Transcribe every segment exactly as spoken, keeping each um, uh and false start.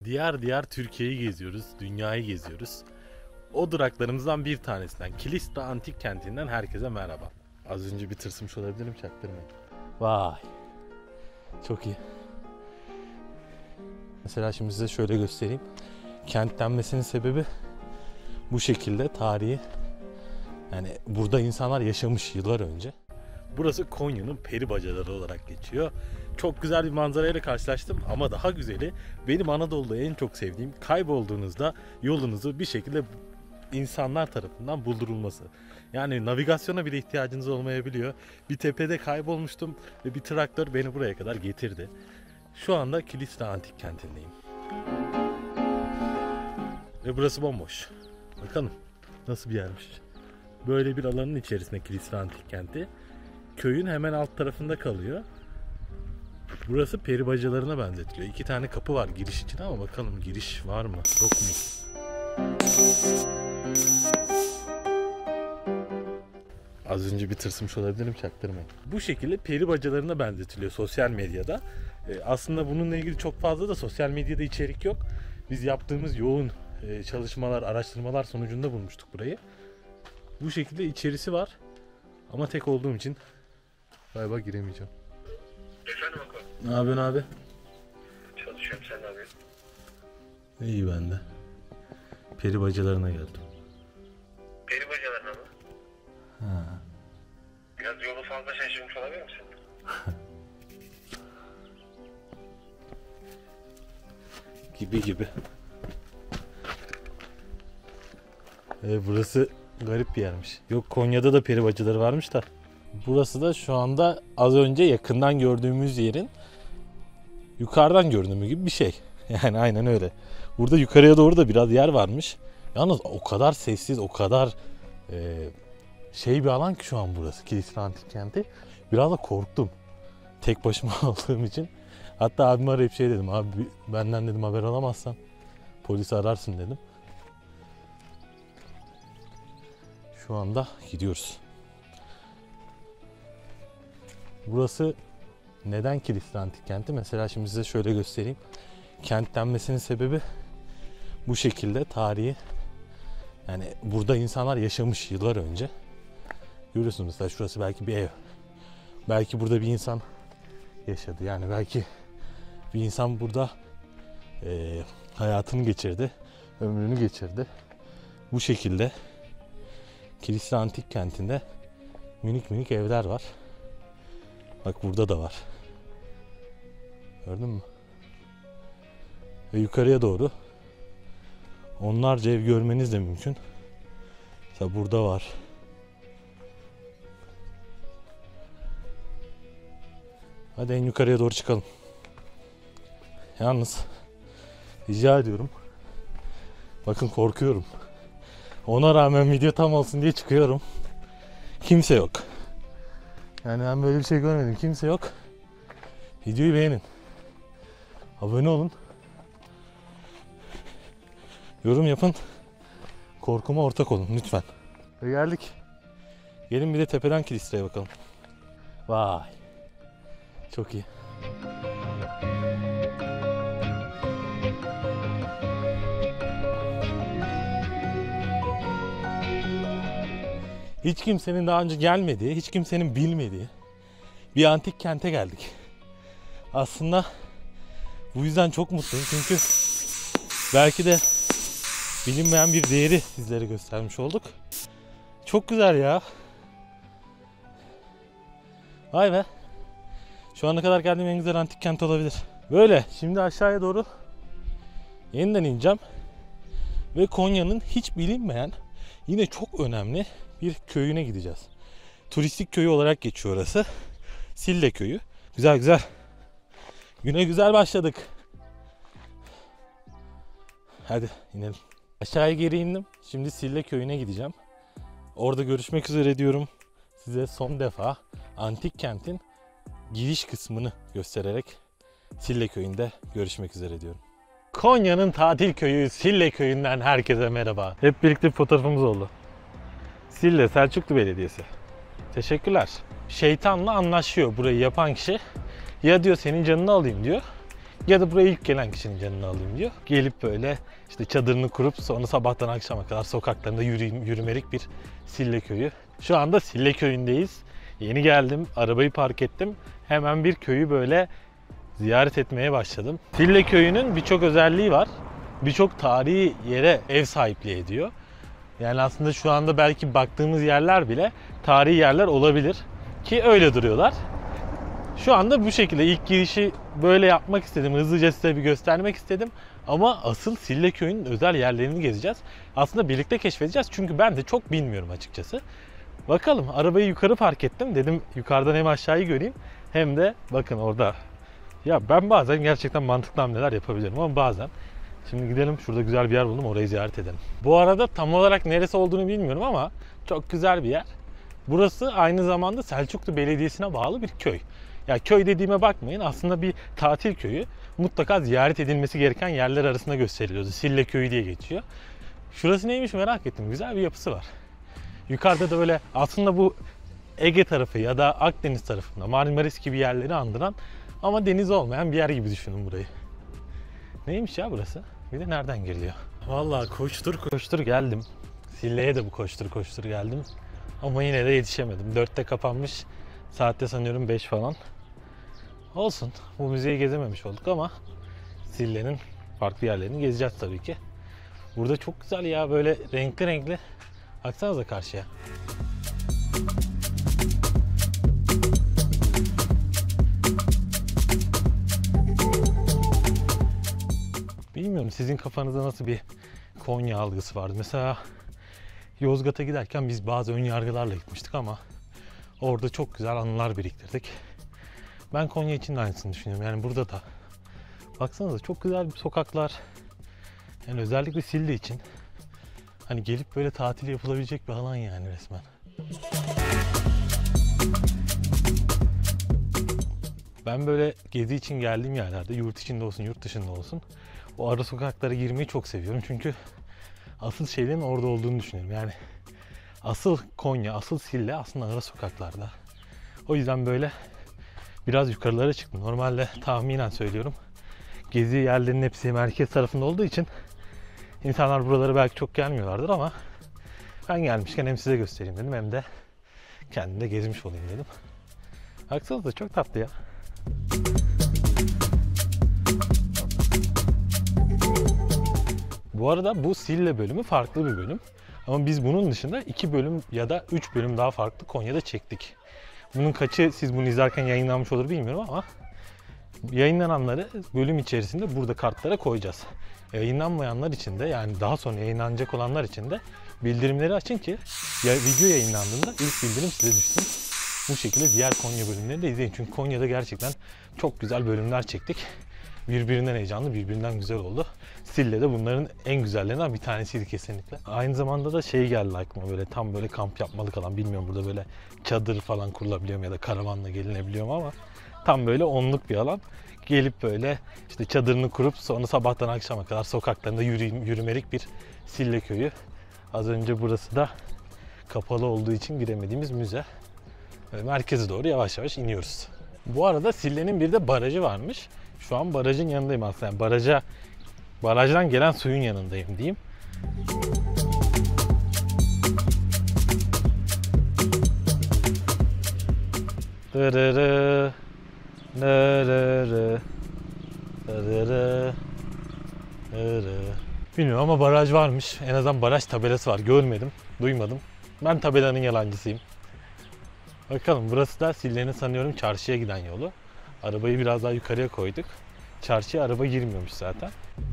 Diyar diyar Türkiye'yi geziyoruz, dünyayı geziyoruz. O duraklarımızdan bir tanesinden, Kilistra Antik Kenti'nden herkese merhaba. Az önce bir tırsmış olabilirim, çaktırmayın. Vay, çok iyi. Mesela şimdi size şöyle göstereyim. Kent denmesinin sebebi bu şekilde tarihi. Yani burada insanlar yaşamış yıllar önce. Burası Konya'nın peri bacaları olarak geçiyor. Çok güzel bir manzarayla karşılaştım ama daha güzeli benim Anadolu'da en çok sevdiğim, kaybolduğunuzda yolunuzu bir şekilde insanlar tarafından buldurulması. Yani navigasyona bile ihtiyacınız olmayabiliyor. Bir tepede kaybolmuştum ve bir traktör beni buraya kadar getirdi. Şu anda Kilistra Antik Kenti'ndeyim. Ve burası bomboş. Bakalım nasıl bir yermiş. Böyle bir alanın içerisinde Kilistra Antik Kenti. Köyün hemen alt tarafında kalıyor. Burası peri bacalarına benzetiliyor. İki tane kapı var giriş için ama bakalım giriş var mı, yok mu? Az önce bir tırsmış olabilirim, çaktırmayın. Bu şekilde peri bacalarına benzetiliyor sosyal medyada. Ee, aslında bununla ilgili çok fazla da sosyal medyada içerik yok. Biz yaptığımız yoğun e, çalışmalar, araştırmalar sonucunda bulmuştuk burayı. Bu şekilde içerisi var. Ama tek olduğum için galiba giremeyeceğim. Efendim Ako? Ne yapıyorsun abi? Çalışıyorum, sen ne yapıyorsun? İyi ben de. Peri bacalarına geldim. Peri bacalarına mı? Ha. Biraz yolu fazla şaşırmış olabilir misin? Gibi gibi. E, burası garip bir yermiş. Yok, Konya'da da peri bacaları varmış da. Burası da şu anda az önce yakından gördüğümüz yerin yukarıdan görünümü gibi bir şey. Yani aynen öyle. Burada yukarıya doğru da biraz yer varmış. Yalnız o kadar sessiz, o kadar e, şey bir alan ki şu an burası. Kilistra Antik Kenti. Biraz da korktum. Tek başıma olduğum için. Hatta abime arayıp şey dedim. Abi benden dedim haber alamazsan polisi ararsın dedim. Şu anda gidiyoruz. Burası neden Kilistra Antik Kenti? Mesela şimdi size şöyle göstereyim. Kent denmesinin sebebi bu şekilde tarihi. Yani burada insanlar yaşamış yıllar önce. Görüyorsunuz mesela şurası belki bir ev. Belki burada bir insan yaşadı. Yani belki bir insan burada e, hayatını geçirdi. Ömrünü geçirdi. Bu şekilde Kilistra Antik Kenti'nde minik minik evler var. Bak burada da var. Gördün mü? Ve yukarıya doğru onlarca ev görmeniz de mümkün. Mesela burada var. Hadi en yukarıya doğru çıkalım. Yalnız rica ediyorum. Bakın korkuyorum. Ona rağmen video tam olsun diye çıkıyorum. Kimse yok. Yani ben böyle bir şey görmedim. Kimse yok. Videoyu beğenin. Abone olun. Yorum yapın. Korkuma ortak olun lütfen. Ve geldik. Gelin bir de tepeden Kilistra'ya bakalım. Vay. Çok iyi. Hiç kimsenin daha önce gelmediği, hiç kimsenin bilmediği bir antik kente geldik. Aslında bu yüzden çok mutluyum çünkü belki de bilinmeyen bir değeri sizlere göstermiş olduk. Çok güzel ya. Vay be. Şu ana kadar geldiğim en güzel antik kent olabilir. Böyle şimdi aşağıya doğru yeniden ineceğim. Ve Konya'nın hiç bilinmeyen yine çok önemli bir köyüne gideceğiz. Turistik köyü olarak geçiyor orası. Sille köyü. Güzel güzel. Güne güzel başladık. Hadi inelim. Aşağıya geri indim. Şimdi Sille köyüne gideceğim. Orada görüşmek üzere diyorum. Size son defa antik kentin giriş kısmını göstererek Sille köyünde görüşmek üzere diyorum. Konya'nın tatil köyü Sille köyünden herkese merhaba. Hep birlikte bir fotoğrafımız oldu. Sille Selçuklu Belediyesi. Teşekkürler. Şeytanla anlaşıyor burayı yapan kişi. Ya diyor senin canını alayım diyor. Ya da buraya ilk gelen kişinin canını alayım diyor. Gelip böyle işte çadırını kurup sonra sabahtan akşama kadar sokaklarında yürüyüm, yürümelik bir Sille Köyü. Şu anda Sille Köyü'ndeyiz. Yeni geldim, arabayı park ettim. Hemen bir köyü böyle ziyaret etmeye başladım. Sille Köyü'nün birçok özelliği var. Birçok tarihi yere ev sahipliği ediyor. Yani aslında şu anda belki baktığımız yerler bile tarihi yerler olabilir. Ki öyle duruyorlar. Şu anda bu şekilde ilk girişi böyle yapmak istedim. Hızlıca size bir göstermek istedim. Ama asıl Sille Köyü'nün özel yerlerini gezeceğiz. Aslında birlikte keşfedeceğiz. Çünkü ben de çok bilmiyorum açıkçası. Bakalım, arabayı yukarı park ettim. Dedim yukarıdan hem aşağıyı göreyim hem de bakın orada. Ya ben bazen gerçekten mantıklı hamleler yapabilirim ama bazen. Şimdi gidelim, şurada güzel bir yer buldum, orayı ziyaret edelim. Bu arada tam olarak neresi olduğunu bilmiyorum ama çok güzel bir yer. Burası aynı zamanda Selçuklu Belediyesi'ne bağlı bir köy. Ya köy dediğime bakmayın, aslında bir tatil köyü. Mutlaka ziyaret edilmesi gereken yerler arasında gösteriliyordu. Sille Köyü diye geçiyor. Şurası neymiş merak ettim. Güzel bir yapısı var. Yukarıda da böyle aslında bu Ege tarafı ya da Akdeniz tarafında Marmaris gibi yerleri andıran ama deniz olmayan bir yer gibi düşünün burayı. Neymiş ya burası? Bir de nereden giriliyor? Vallahi koştur koştur geldim. Sille'ye de bu koştur koştur geldim. Ama yine de yetişemedim. Dörtte kapanmış. Saatte sanıyorum beş falan. Olsun. Bu müzeyi gezememiş olduk ama Sille'nin farklı yerlerini gezeceğiz tabii ki. Burada çok güzel ya, böyle renkli renkli. Baksanıza karşıya. Bilmiyorum sizin kafanızda nasıl bir Konya algısı vardı. Mesela Yozgat'a giderken biz bazı ön yargılarla gitmiştik ama orada çok güzel anılar biriktirdik. Ben Konya için de aynısını düşünüyorum. Yani burada da baksanıza çok güzel bir sokaklar. Yani özellikle Sille için hani gelip böyle tatil yapılabilecek bir alan yani resmen. Ben böyle gezi için geldiğim yerlerde, yurt içinde olsun yurt dışında olsun, o ara sokaklara girmeyi çok seviyorum. Çünkü asıl şeylerin orada olduğunu düşünüyorum. Yani asıl Konya, asıl Sille aslında ara sokaklarda. O yüzden böyle biraz yukarılara çıktım. Normalde tahminen söylüyorum, gezi yerlerinin hepsi merkez tarafında olduğu için insanlar buralara belki çok gelmiyorlardır ama ben gelmişken hem size göstereyim dedim hem de kendim de gezmiş olayım dedim. Baksanıza çok tatlı ya. Bu arada bu Sille bölümü farklı bir bölüm. Ama biz bunun dışında iki bölüm ya da üç bölüm daha farklı Konya'da çektik. Bunun kaçı siz bunu izlerken yayınlanmış olur bilmiyorum ama yayınlananları bölüm içerisinde burada kartlara koyacağız. Yayınlanmayanlar için de, yani daha sonra yayınlanacak olanlar için de bildirimleri açın ki ya video yayınlandığında ilk bildirim size düşsün. Bu şekilde diğer Konya bölümlerini de izleyin. Çünkü Konya'da gerçekten çok güzel bölümler çektik. Birbirinden heyecanlı, birbirinden güzel oldu. Sille de bunların en güzellerinden bir tanesiydi kesinlikle. Aynı zamanda da şey geldi aklıma, böyle tam böyle kamp yapmalık alan. Bilmiyorum burada böyle çadır falan kurulabiliyor mu ya da karavanla gelinebiliyor mu ama tam böyle onluk bir alan. Gelip böyle işte çadırını kurup sonra sabahtan akşama kadar sokaklarında yürü, yürümelik bir Sille Köyü. Az önce burası da kapalı olduğu için giremediğimiz müze. Merkeze doğru yavaş yavaş iniyoruz. Bu arada Sille'nin bir de barajı varmış. Şu an barajın yanındayım aslında. Yani baraja, barajdan gelen suyun yanındayım diyeyim. Dırırı, dırırı, dırırı, dırırı. Bilmiyorum ama baraj varmış. En azından baraj tabelası var. Görmedim, duymadım. Ben tabelanın yalancısıyım. Bakalım, burası da Sille'nin sanıyorum çarşıya giden yolu. Arabayı biraz daha yukarıya koyduk. Çarşıya araba girmiyormuş zaten.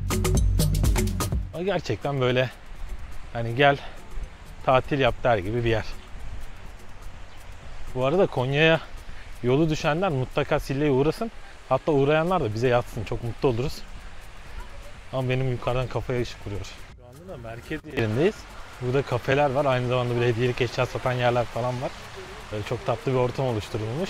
Ama gerçekten böyle hani gel tatil yap der gibi bir yer. Bu arada Konya'ya yolu düşenler mutlaka Sille'ye uğrasın. Hatta uğrayanlar da bize yatsın. Çok mutlu oluruz. Ama benim yukarıdan kafaya ışık vuruyor. Şu anda da merkez yerindeyiz. Burada kafeler var. Aynı zamanda bir hediyelik eşya satan yerler falan var. Böyle çok tatlı bir ortam oluşturulmuş.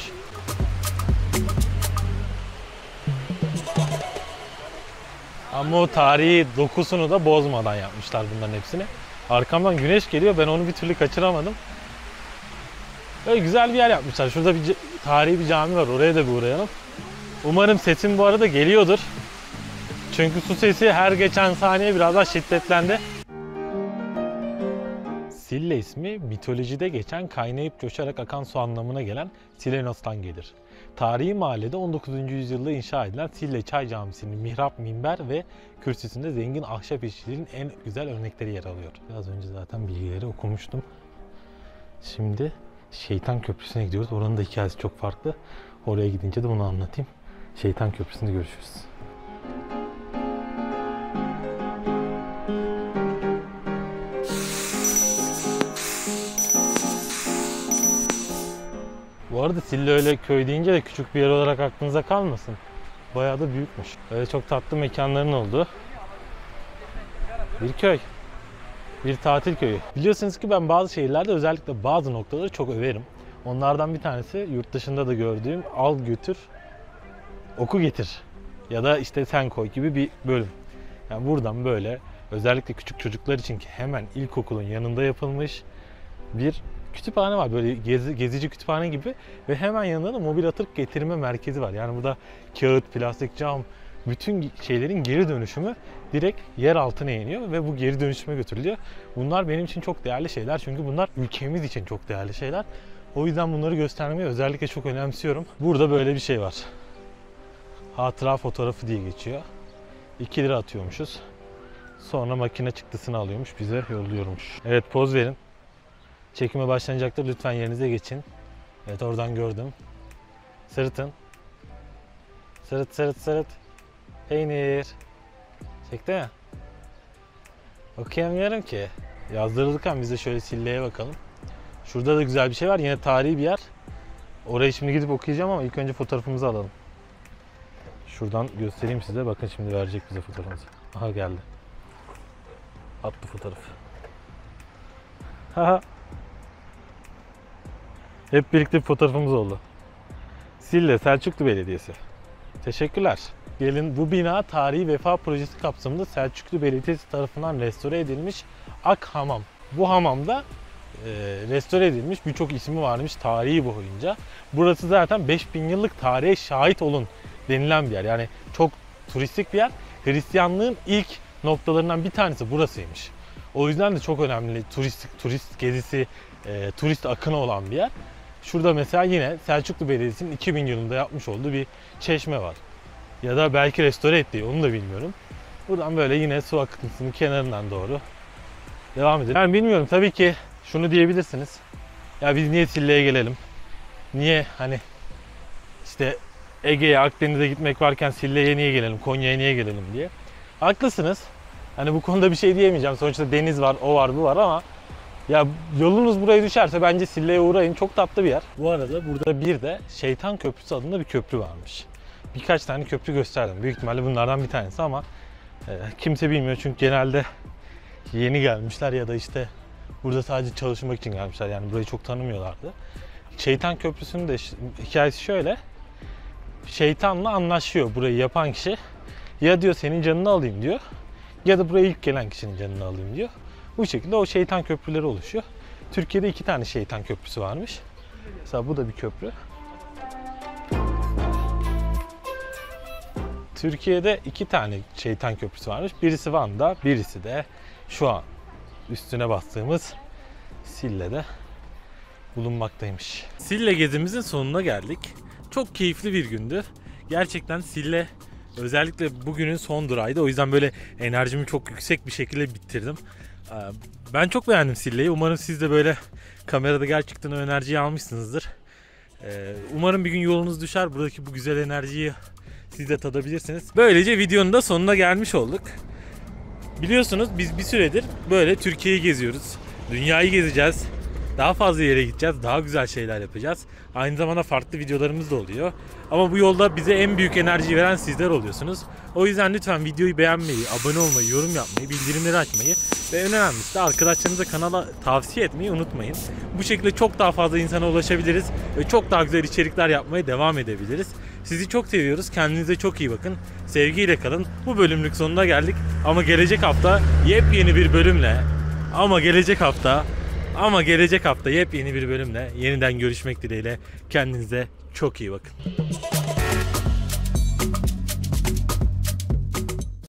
Ama o tarihi dokusunu da bozmadan yapmışlar bunların hepsini. Arkamdan güneş geliyor. Ben onu bir türlü kaçıramadım. Böyle güzel bir yer yapmışlar. Şurada bir tarihi bir cami var. Oraya da bir uğrayalım. Umarım sesim bu arada geliyordur. Çünkü su sesi her geçen saniye biraz daha şiddetlendi. Sille ismi mitolojide geçen kaynayıp coşarak akan su anlamına gelen Silenos'tan gelir. Tarihi mahallede on dokuzuncu yüzyılda inşa edilen Sille Çay Camisi'nin mihrap, minber ve kürsüsünde zengin ahşap işçiliğinin en güzel örnekleri yer alıyor. Biraz önce zaten bilgileri okumuştum. Şimdi Şeytan Köprüsü'ne gidiyoruz. Oranın da hikayesi çok farklı. Oraya gidince de bunu anlatayım. Şeytan Köprüsü'nde görüşürüz. Bu arada Sille öyle köy deyince de küçük bir yer olarak aklınıza kalmasın. Bayağı da büyükmüş. Öyle çok tatlı mekanların olduğu bir köy. Bir tatil köyü. Biliyorsunuz ki ben bazı şehirlerde özellikle bazı noktaları çok överim. Onlardan bir tanesi yurt dışında da gördüğüm al götür, oku getir ya da işte sen koy gibi bir bölüm. Yani buradan böyle özellikle küçük çocuklar için ki hemen ilkokulun yanında yapılmış bir kütüphane var. Böyle gezi, gezici kütüphane gibi ve hemen yanında da mobil atık getirme merkezi var. Yani burada kağıt, plastik, cam bütün şeylerin geri dönüşümü direkt yer altına iniyor ve bu geri dönüşüme götürülüyor. Bunlar benim için çok değerli şeyler çünkü bunlar ülkemiz için çok değerli şeyler. O yüzden bunları göstermeyi özellikle çok önemsiyorum. Burada böyle bir şey var. Hatıra fotoğrafı diye geçiyor. iki lira atıyormuşuz. Sonra makine çıktısını alıyormuş, bize yolluyormuş. Evet, poz verin. Çekime başlanacaktır. Lütfen yerinize geçin. Evet, oradan gördüm. Sırıtın. Sırıt sırıt sırıt. Peynir. Çekti mi? Okuyamıyorum ki. Yazdırılırken biz de şöyle Sille'ye bakalım. Şurada da güzel bir şey var. Yine tarihi bir yer. Orayı şimdi gidip okuyacağım ama ilk önce fotoğrafımızı alalım. Şuradan göstereyim size. Bakın şimdi verecek bize fotoğrafımızı. Aha geldi. Attı fotoğrafı. Haha. Hep birlikte bir fotoğrafımız oldu. Sille Selçuklu Belediyesi. Teşekkürler. Gelin, bu bina tarihi vefa projesi kapsamında Selçuklu Belediyesi tarafından restore edilmiş Ak Hamam. Bu hamamda e, restore edilmiş birçok ismi varmış tarihi boyunca. Burası zaten beş bin yıllık tarihe şahit olun denilen bir yer. Yani çok turistik bir yer. Hristiyanlığın ilk noktalarından bir tanesi burasıymış. O yüzden de çok önemli turistik turist gezisi, e, turist akını olan bir yer. Şurada mesela yine Selçuklu Belediyesi'nin iki bin yılında yapmış olduğu bir çeşme var. Ya da belki restore ettiği, onu da bilmiyorum. Buradan böyle yine su akıntısının kenarından doğru devam edelim. Yani bilmiyorum, tabii ki şunu diyebilirsiniz. Ya biz niye Sille'ye gelelim? Niye hani işte Ege'ye, Akdeniz'e gitmek varken Sille'ye niye gelelim, Konya'ya niye gelelim diye. Haklısınız. Hani bu konuda bir şey diyemeyeceğim. Sonuçta deniz var, o var, bu var ama ya yolunuz buraya düşerse bence Sille'ye uğrayın. Çok tatlı bir yer. Bu arada burada bir de Şeytan Köprüsü adında bir köprü varmış. Birkaç tane köprü gösterdim. Büyük ihtimalle bunlardan bir tanesi ama e, kimse bilmiyor çünkü genelde yeni gelmişler ya da işte burada sadece çalışmak için gelmişler. Yani burayı çok tanımıyorlardı. Şeytan Köprüsü'nün de hikayesi şöyle. Şeytanla anlaşıyor burayı yapan kişi. Ya diyor senin canını alayım diyor. Ya da buraya ilk gelen kişinin canını alayım diyor. Bu şekilde o şeytan köprüleri oluşuyor. Türkiye'de iki tane şeytan köprüsü varmış. Mesela bu da bir köprü. Türkiye'de iki tane şeytan köprüsü varmış. Birisi Van'da, birisi de şu an üstüne bastığımız Sille'de bulunmaktaymış. Sille gezimizin sonuna geldik. Çok keyifli bir gündü. Gerçekten Sille özellikle bugünün son durağıydı. O yüzden böyle enerjimi çok yüksek bir şekilde bitirdim. Ben çok beğendim Sille'yi. Umarım siz de böyle kamerada gerçekten o enerjiyi almışsınızdır. Umarım bir gün yolunuz düşer. Buradaki bu güzel enerjiyi siz de tadabilirsiniz. Böylece videonun da sonuna gelmiş olduk. Biliyorsunuz biz bir süredir böyle Türkiye'yi geziyoruz. Dünyayı gezeceğiz. Daha fazla yere gideceğiz. Daha güzel şeyler yapacağız. Aynı zamanda farklı videolarımız da oluyor. Ama bu yolda bize en büyük enerjiyi veren sizler oluyorsunuz. O yüzden lütfen videoyu beğenmeyi, abone olmayı, yorum yapmayı, bildirimleri açmayı ve en önemlisi de arkadaşlarınıza kanala tavsiye etmeyi unutmayın. Bu şekilde çok daha fazla insana ulaşabiliriz ve çok daha güzel içerikler yapmaya devam edebiliriz. Sizi çok seviyoruz. Kendinize çok iyi bakın. Sevgiyle kalın. Bu bölümlük sonuna geldik. Ama gelecek hafta yepyeni bir bölümle ama gelecek hafta Ama gelecek hafta yepyeni bir bölümle yeniden görüşmek dileğiyle. Kendinize çok iyi bakın.